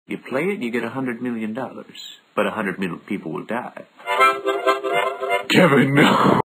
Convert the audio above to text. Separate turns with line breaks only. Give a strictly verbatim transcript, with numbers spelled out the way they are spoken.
You play it, you get a hundred million dollars. But a hundred million people will die. Kevin, no!